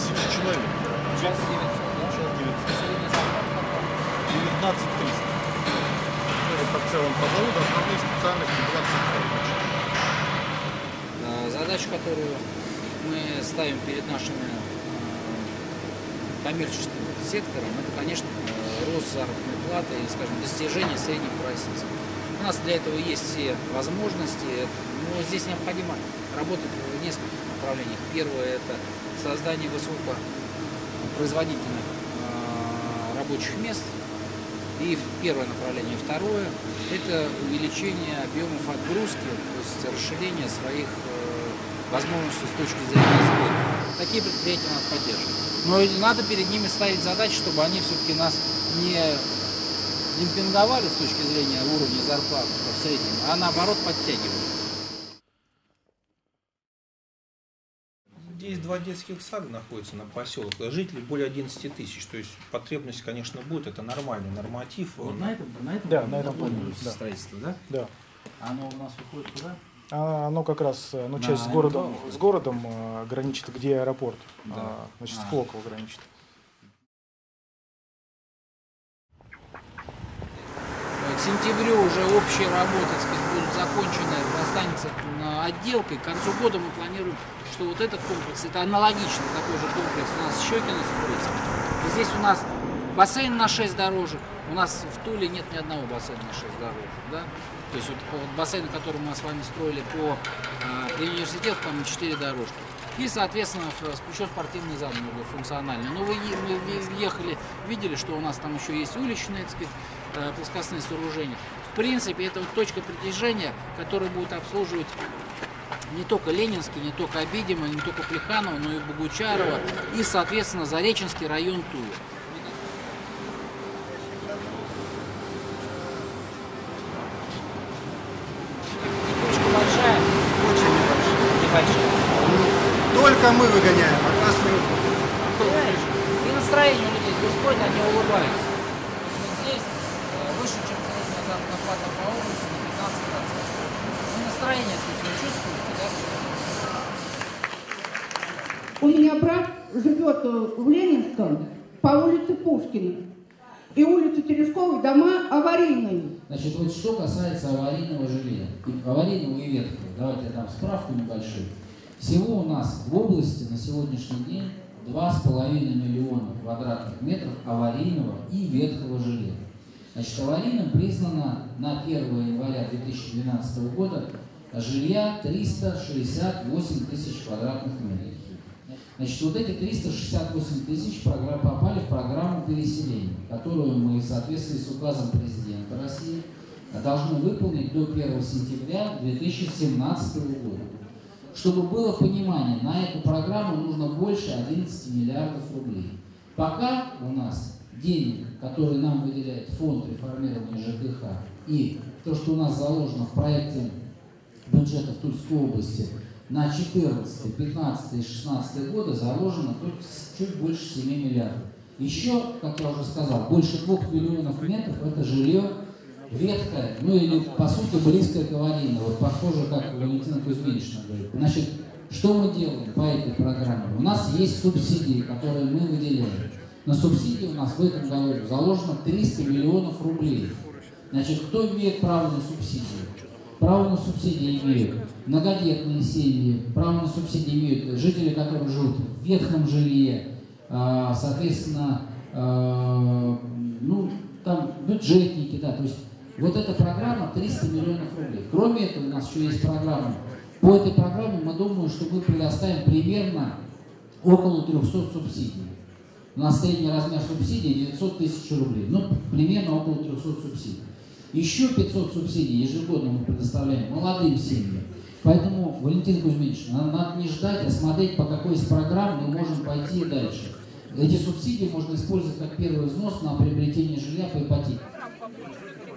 1000 человек. Сейчас 900, да? Сейчас 900. Сегодня зарплата какая? 19 300. Это в целом по заводу основные специальности 20 Задачу, которую мы ставим перед нашим коммерческим сектором, это, конечно, рост заработной платы и, скажем, достижение среднего по российскому. У нас для этого есть все возможности, но здесь необходимо работать в нескольких направлениях. Первое – это создание высокопроизводительных рабочих мест. И первое направление. Второе – это увеличение объемов отгрузки, то есть расширение своих возможностей с точки зрения сбыта. Такие предприятия надо поддерживать. Но надо перед ними ставить задачи, чтобы они все-таки нас не демпинговали с точки зрения уровня зарплаты в среднем, а наоборот подтягивали. Здесь 2 детских сада находятся на поселок. Жителей более 11 тысяч. То есть потребность, конечно, будет. Это нормальный норматив. Вот на этом да, на этом планируется строительство, да? Да. Оно у нас выходит куда? Оно как раз, часть с городом граничит, где аэропорт, Да. Значит, с Клоково граничит. К сентябрю уже общие работы, так сказать, будут закончены, останется отделкой. К концу года мы планируем, что вот этот комплекс, это аналогично такой же комплекс у нас в Щекино строится. И здесь у нас бассейн на 6 дорожек. У нас в Туле нет ни одного бассейна на 6 дорожек. Да? То есть вот бассейн, который мы с вами строили при университете, там 4 дорожки. И, соответственно, еще спортивный зал многофункциональный. Но мы ехали, видели, что у нас там еще есть уличные, так сказать, плоскостные сооружения. В принципе, это вот точка притяжения, которая будет обслуживать не только Ленинский, не только Обидимое, не только Плеханово, но и Богучарова, и, соответственно, Зареченский район Тулы. Точка большая? Очень Небольшая. Только мы выгоняем, от нас не Понимаешь? И настроение у людей Господь, они улыбаются. То есть вот здесь выше, чем средняя заработная плата по области, на 15%. И настроение, то есть вы чувствуете, да? У меня брат живет в Ленинском по улице Пушкина. И улица Терешковой дома аварийные. Значит, вот что касается аварийного жилья, аварийного и ветхого, давайте я дам справку небольшую. Всего у нас в области на сегодняшний день 2,5 миллиона квадратных метров аварийного и ветхого жилья. Значит, аварийным признано на 1 января 2012 года жилья 368 тысяч квадратных метров. Значит, вот эти 368 тысяч попали в программу переселения, которую мы в соответствии с указом президента России должны выполнить до 1 сентября 2017 года. Чтобы было понимание, на эту программу нужно больше 11 миллиардов рублей. Пока у нас денег, которые нам выделяет фонд реформирования ЖКХ, и то, что у нас заложено в проекте бюджета в Тульской области, на 14, 15 и 16 годы заложено только чуть больше 7 миллиардов. Еще, как я уже сказал, больше 2 миллионов метров – это жилье ветхое, ну или по сути близкое к аварийному, вот похоже, как Валентина Кузьминична говорит. Значит, что мы делаем по этой программе? У нас есть субсидии, которые мы выделяем. На субсидии у нас в этом году заложено 300 миллионов рублей. Значит, кто имеет право на субсидии? Право на субсидии имеют многодетные семьи, право на субсидии имеют жители, которые живут в ветхом жилье, соответственно, ну, там бюджетники, да, то есть вот эта программа 300 миллионов рублей. Кроме этого, у нас еще есть программа. По этой программе мы думаем, что мы предоставим примерно около 300 субсидий. У нас средний размер субсидий 900 тысяч рублей, ну, примерно около 300 субсидий. Еще 500 субсидий ежегодно мы предоставляем молодым семьям. Поэтому, Валентина Кузьминична, надо не ждать, а смотреть, по какой из программ мы можем пойти дальше. Эти субсидии можно использовать как первый взнос на приобретение жилья по ипотеке.